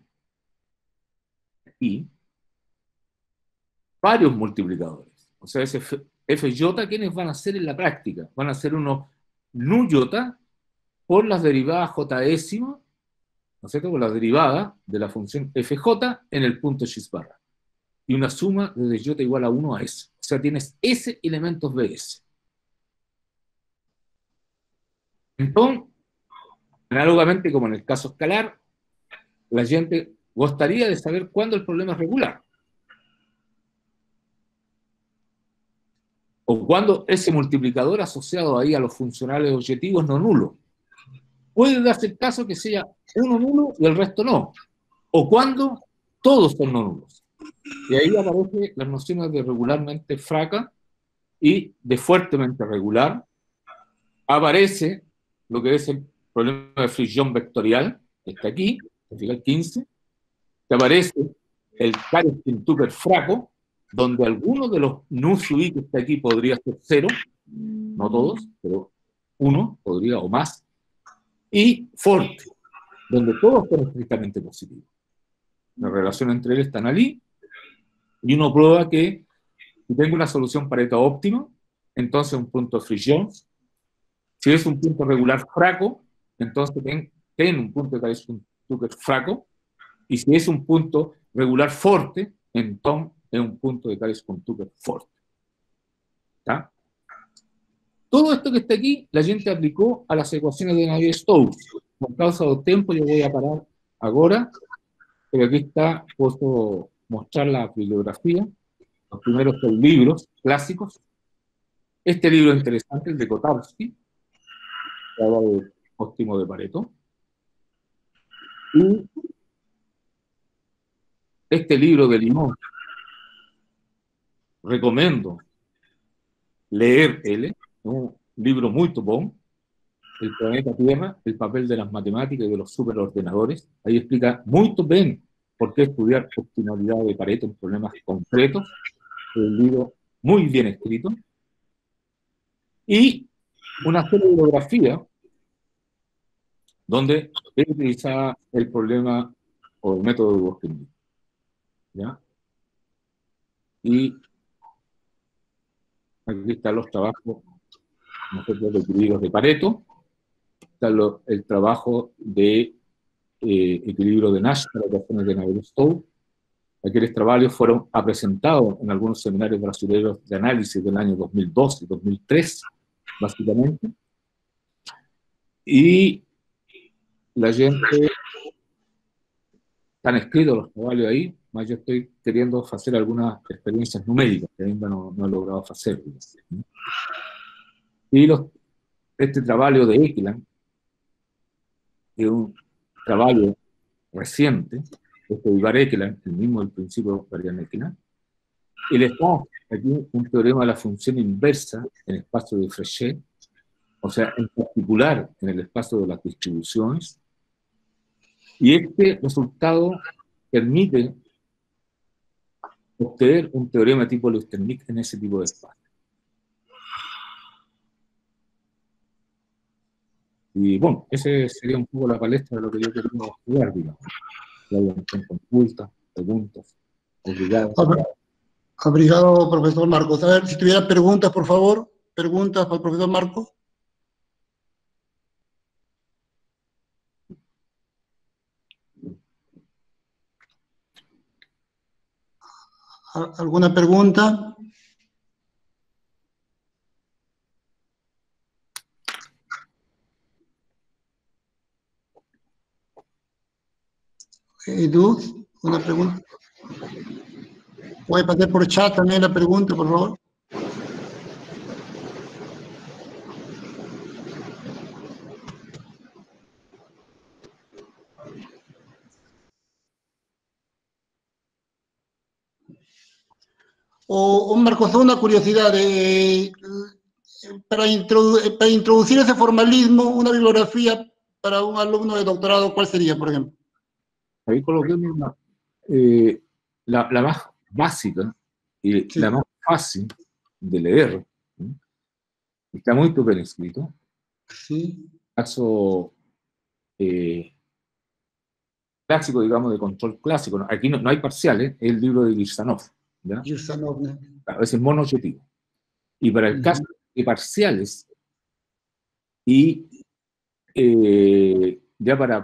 aquí, varios multiplicadores. O sea, ese F J, ¿quiénes van a ser en la práctica? Van a ser unos nu J por las derivadas J décima ¿no es cierto?, con la derivada de la función F J en el punto X barra. Y una suma desde J igual a uno a S. O sea, tienes S elementos B S. Entonces, análogamente como en el caso escalar, la gente gustaría de saber cuándo el problema es regular. O cuando ese multiplicador asociado ahí a los funcionales objetivos no nulo. Puede darse el caso que sea uno nulo y el resto no. O cuando todos son no nulos. Y ahí aparecen las nociones de regularmente fraca y de fuertemente regular. Aparece lo que es el problema de fricción vectorial, que está aquí, el quince. Que aparece el Kares-Tucker fraco, donde alguno de los nu sub i que está aquí podría ser cero, no todos, pero uno podría o más, y forte, donde todos son estrictamente positivos. La relación entre ellos está ahí, y uno prueba que si tengo una solución Pareto óptima, entonces un punto de fricción. Si es un punto regular fraco, entonces ten, ten un punto de Kares-Tucker fraco, y si es un punto regular fuerte, entonces es un punto de Kares-Tucker fuerte. ¿Está? Todo esto que está aquí, la gente aplicó a las ecuaciones de Navier-Stokes. Por causa del tiempo, yo voy a parar ahora, pero aquí está, puedo mostrar la bibliografía. Los primeros son libros clásicos. Este libro es interesante, el de Kotarski, que habla de óptimo de Pareto. Y este libro de Limón, recomiendo leer él, un libro muy topón, El planeta Tierra, el papel de las matemáticas y de los superordenadores. Ahí explica muy bien por qué estudiar optimalidad de Pareto en problemas concretos. Es un libro muy bien escrito. Y una serie de bibliografía donde él utilizaba el problema o el método de Bosquelin. ¿Ya? Y aquí están los trabajos, nosotros, de equilibrios de Pareto. Está lo, el trabajo de eh, equilibrio de Nash para ecuaciones de Navier-Stokes. Aquellos trabajos fueron presentados en algunos seminarios brasileños de análisis del año dos mil dos y dos mil tres, básicamente. Y la gente, están escritos los trabajos ahí, más yo estoy queriendo hacer algunas experiencias numéricas que ainda no, no he logrado hacer. Y los, este trabajo de Ekeland es un trabajo reciente, este de Ivar Ekeland, el mismo del principio de Ivar Ekeland, y le está aquí un teorema de la función inversa en el espacio de Fréchet, o sea, en particular en el espacio de las distribuciones, y este resultado permite obtener un teorema tipo Lusternik en ese tipo de espacio. Y bueno, ese sería un poco la palestra de lo que yo quería estudiar, digamos. Si hay consultas, preguntas, obligadas. Obrigado, profesor Marcos. A ver, si tuviera preguntas, por favor, preguntas para el profesor Marcos. ¿Alguna pregunta? Edu, una pregunta. Puede pasar por chat también la pregunta, por favor. O, o Marcos, una curiosidad. Eh, para, introdu para introducir ese formalismo, una bibliografía para un alumno de doctorado, ¿cuál sería, por ejemplo? Ahí coloqué una, eh, la, la más básica y sí, la más fácil de leer. ¿Sí? Está muy bien escrito. Sí. Caso eh, clásico, digamos, de control clásico. Aquí no, no hay parciales, es el libro de Girsanov. Girsanov, ¿no? Claro, ese es monoobjetivo. Y para el uh-huh. caso de parciales, y eh, ya para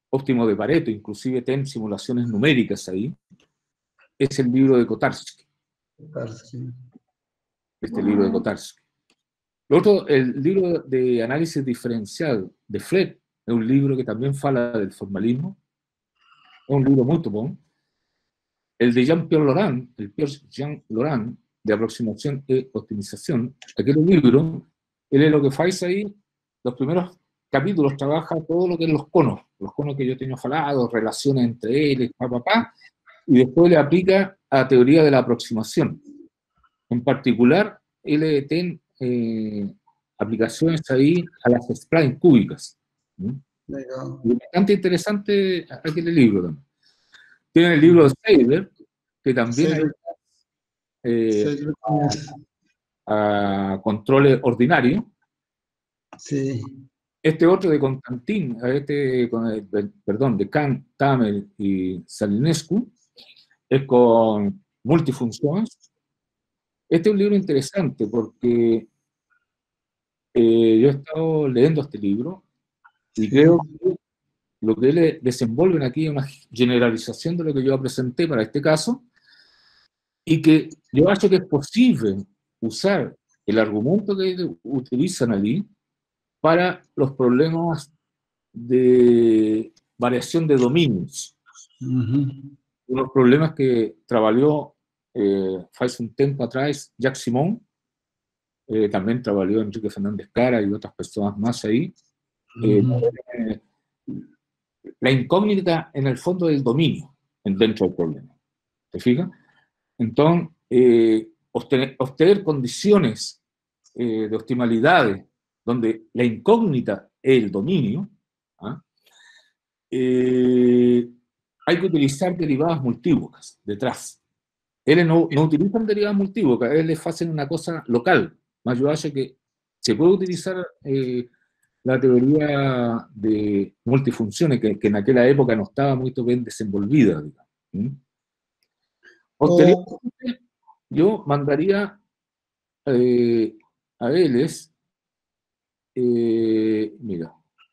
óptimo de Pareto, inclusive ten simulaciones numéricas ahí, es el libro de Kotarski. Kotarski. Este libro de Kotarski. Lo otro, el libro de análisis diferencial de Fred, es un libro que también fala del formalismo, es un libro muy topón. El de Jean-Pierre Laurent, el Pierre-Jean Laurent, de aproximación e optimización, aquel libro, él es lo que hace ahí, los primeros capítulos trabaja todo lo que es los conos, los conos que yo tengo falado, relaciones entre ellos, pa, pa, pa, y después le aplica a teoría de la aproximación. En particular, él tiene eh, aplicaciones ahí a las splines cúbicas. ¿Mm? Y bastante interesante aquel libro también. Tiene el libro de Seidler, que también hay eh, a, a controles ordinarios. Sí. Este otro de Constantin, este, perdón, de Kant, Tamer y Salinescu, es con multifunciones. Este es un libro interesante porque eh, yo he estado leyendo este libro y sí. creo que lo que él desenvuelven aquí es una generalización de lo que yo presenté para este caso, y que yo creo que es posible usar el argumento que utilizan allí para los problemas de variación de dominios. Uh-huh. Unos problemas que trabajó eh, hace un tiempo atrás Jacques Simon, eh, también trabajó Enrique Fernández Cara y otras personas más ahí. Uh-huh. eh, la incógnita en el fondo del dominio dentro del problema. ¿Te fijas? Entonces, eh, obtener, obtener condiciones eh, de optimalidades donde la incógnita es el dominio, ¿ah? eh, hay que utilizar derivadas multívocas detrás. Ellos no, no utilizan derivadas multívocas, ellos hacen una cosa local. Más yo acho que se puede utilizar eh, la teoría de multifunciones, que, que en aquella época no estaba muy bien desenvolvida. ¿Mm? Posteriormente, yo mandaría eh, a ellos, eh, mira,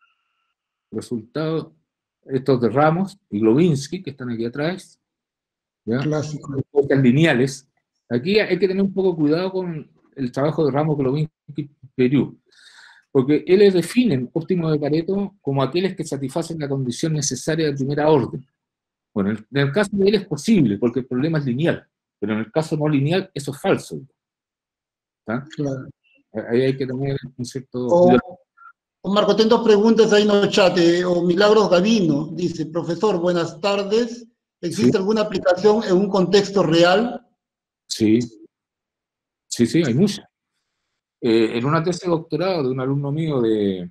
resultados, estos de Ramos y Glowinski, que están aquí atrás, ¿ya? Clásico. Lineales. Aquí hay que tener un poco cuidado con el trabajo de Ramos, Glowinski y Perú, porque ellos definen óptimos de Pareto como aquellos que satisfacen la condición necesaria de primera orden. Bueno, en el caso de él es posible, porque el problema es lineal, pero en el caso no lineal, eso es falso. ¿Está? Claro. Ahí hay que tener un cierto... O, o Marco, tengo preguntas ahí en el chat. Eh, o Milagros Gavino dice: profesor, buenas tardes. ¿Existe sí. alguna aplicación en un contexto real? Sí, sí, sí, hay muchas. Eh, en una tesis de doctorado de un alumno mío de,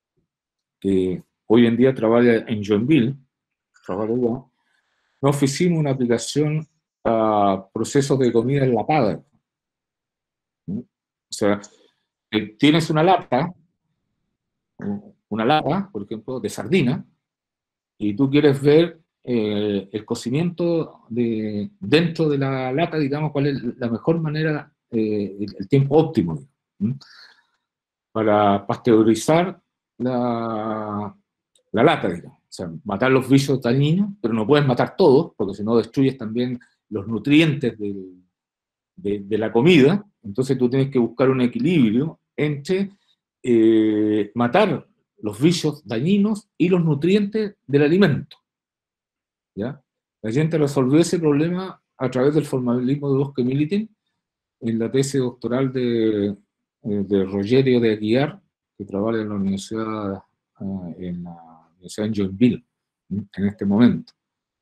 que hoy en día trabaja en Joinville, trabaja allá, nos hicimos una aplicación a procesos de comida enlatada. ¿Mm? O sea, eh, tienes una lata, una lata, por ejemplo, de sardina, y tú quieres ver eh, el cocimiento de, dentro de la lata, digamos, cuál es la mejor manera, eh, el, el tiempo óptimo, ¿Mm? para pasteurizar la, la lata, digamos. O sea, matar los bichos dañinos, pero no puedes matar todos, porque si no destruyes también los nutrientes de, de, de la comida. Entonces tú tienes que buscar un equilibrio entre eh, matar los bichos dañinos y los nutrientes del alimento. ¿Ya? La gente resolvió ese problema a través del formalismo de Bosque-Millitin en la tesis doctoral de, de Rogerio de Aguiar, que trabaja en la Universidad, en la Universidad de Joinville en este momento.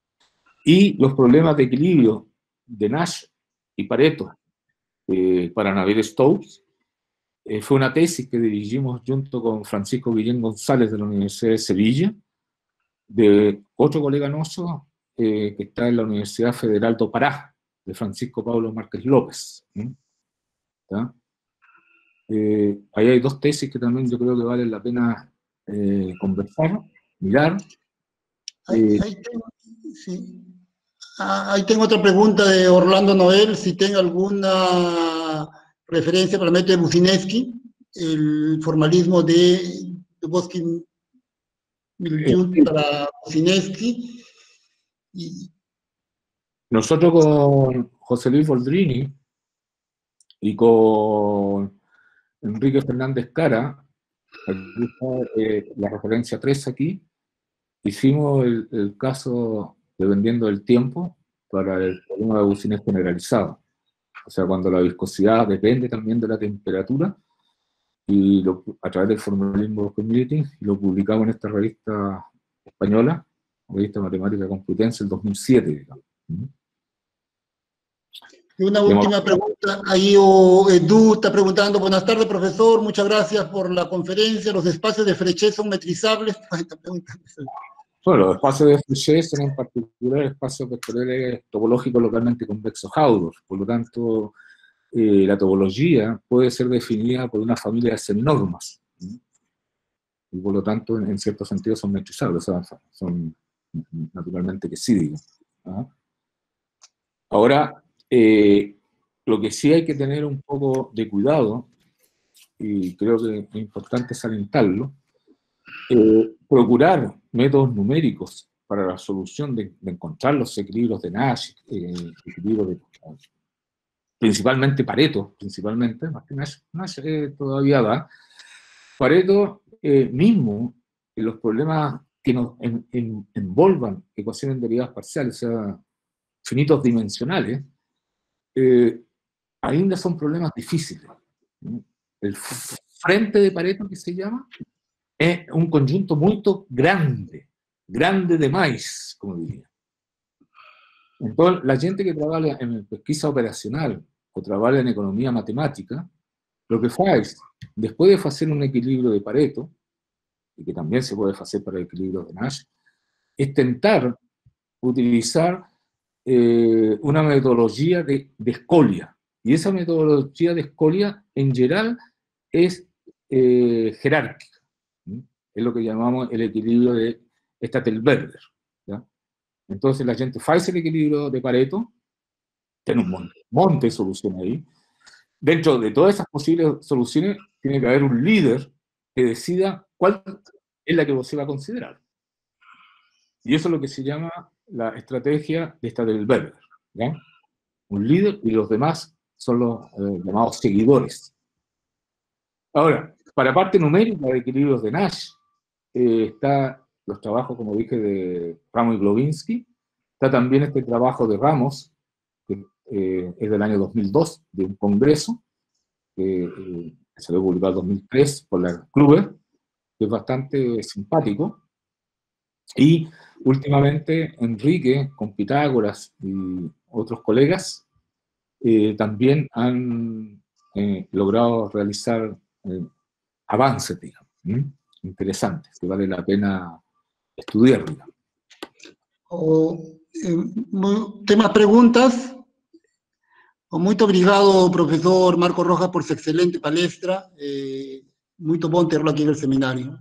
Y los problemas de equilibrio de Nash y Pareto eh, para Navier-Stokes eh, fue una tesis que dirigimos junto con Francisco Guillén González de la Universidad de Sevilla, de otro colega nuestro eh, que está en la Universidad Federal do Pará, de Francisco Pablo Márquez López. ¿Está? Eh, ahí hay dos tesis que también yo creo que vale la pena eh, conversar, mirar. Ahí, Eh, ahí, tengo, sí. ah, ahí tengo otra pregunta de Orlando Noel, si tengo alguna referencia para el método de Bucinski, el formalismo de Bosque Miljun para Kuczynski. Y... Nosotros con José Luis Boldrini y con Enrique Fernández Cara, aquí está, eh, la referencia tres aquí, hicimos el, el caso dependiendo del tiempo para el problema de bucines generalizado. O sea, cuando la viscosidad depende también de la temperatura, y lo, a través del formalismo community, y lo publicamos en esta revista española, revista Matemática Complutense, el dos mil siete, digamos. Y una última pregunta, ahí oh, Edu está preguntando, buenas tardes profesor, muchas gracias por la conferencia, los espacios de Frechet son metrizables. Bueno, los espacios de Frechet son en particular espacios vectoriales topológicos localmente convexos Haudor, por lo tanto, eh, la topología puede ser definida por una familia de seminormas, ¿sí? Y por lo tanto, en, en cierto sentido, son metrizables, o sea, son naturalmente que sí, digo. ¿Ah? Ahora, eh, lo que sí hay que tener un poco de cuidado, y creo que es importante salientarlo, eh, procurar métodos numéricos para la solución de, de encontrar los equilibrios de Nash, eh, equilibrios de, principalmente Pareto, principalmente, más que Nash, Nash eh, todavía da. Pareto eh, mismo, en los problemas que nos en, en, envolvan ecuaciones derivadas parciales, o sea, finitos dimensionales, eh, ainda son problemas difíciles. El frente de Pareto, que se llama, es un conjunto muy grande, grande demais, como diría. Entonces, la gente que trabaja en pesquisa operacional o trabaja en economía matemática, lo que hace, después de hacer un equilibrio de Pareto, y que también se puede hacer para el equilibrio de Nash, es tentar utilizar eh, una metodología de, de escolia. Y esa metodología de escolia, en general, es eh, jerárquica. ¿Sí? Es lo que llamamos el equilibrio de Statelberger. ¿Ya? Entonces la gente hace el equilibrio de Pareto, tiene un monte, monte de soluciones ahí. Dentro de todas esas posibles soluciones, tiene que haber un líder que decida cuál es la que se va a considerar. Y eso es lo que se llama la estrategia de Statelberger. ¿Ya? Un líder y los demás son los eh, llamados seguidores. Ahora, para parte numérica de equilibrios de Nash, eh, está los trabajos, como dije, de Ramos y Glowinski, está también este trabajo de Ramos, que eh, es del año dos mil dos, de un congreso, que eh, se lo publicado en dos mil tres por la Kluber, que es bastante simpático, y últimamente Enrique, con Pitágoras y otros colegas, eh, también han eh, logrado realizar eh, avances, digamos, ¿sí? Interesantes, que vale la pena estudiar, digamos. O, eh, temas preguntas? Muito obrigado, profesor Marco Rojas, por su excelente palestra. Eh, muito bom terlo aqui no seminario.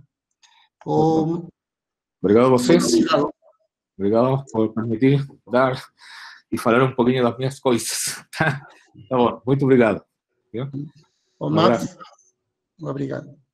O, obrigado a vocês. Obrigado. Obrigado por permitir dar e falar um pouquinho das minhas coisas. Tá bom, muito obrigado. O Max, obrigado.